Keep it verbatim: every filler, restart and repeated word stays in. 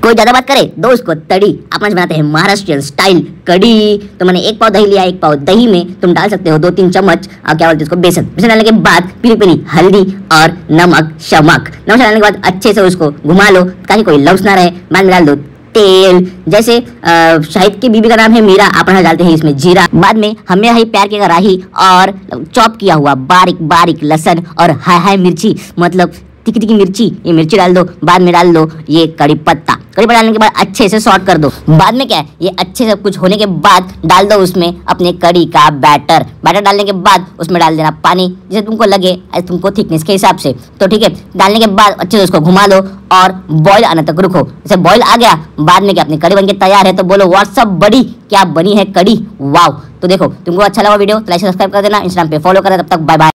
कोई ज्यादा बात करे दोस्त को तड़ी अपना बनाते हैं महाराष्ट्रियन स्टाइल कड़ी। तो मैंने एक पाव दही लिया, एक पाव दही में तुम डाल सकते हो दो तीन चम्मच और क्या बोलते हैं उसको बेसन। बेसन डालने के बाद पीली पीली हल्दी और नमक शमक नमक डालने के बाद अच्छे से उसको घुमा लो ताकि कोई लम्स ना रहे। बाद में डाल दो तेल, जैसे शाहिद की बीबी का नाम है मीरा, अपन डालते हैं इसमें जीरा। बाद में हमने है प्यार की कढ़ाई और चॉप किया हुआ बारीक बारीक लहसुन और हाय हाय मिर्ची, मतलब तिखी तिखी मिर्ची, ये मिर्ची डाल दो। बाद में डाल दो ये कड़ी पत्ता। कड़ी पत्ता डालने के बाद अच्छे से सॉट कर दो। बाद में क्या है, ये अच्छे से कुछ होने के बाद डाल दो उसमें अपने कड़ी का बैटर। बैटर डालने के बाद उसमें डाल देना पानी जैसे तुमको लगे, तुमको थिकनेस के हिसाब से। तो ठीक है, डालने के बाद अच्छे से उसको घुमा लो और बॉईल आने तक रुको। जैसे बॉईल आ गया बाद में क्या अपनी कड़ी बनके तैयार है। तो बोलो व्हाट्सअप बड़ी क्या बनी है कड़ी, वाव। तो देखो तुमको अच्छा लगा वीडियो तो लाइक सब्सक्राइब कर देना, इंस्टाग्राम पे फॉलो करें। तब तक बाय बाय।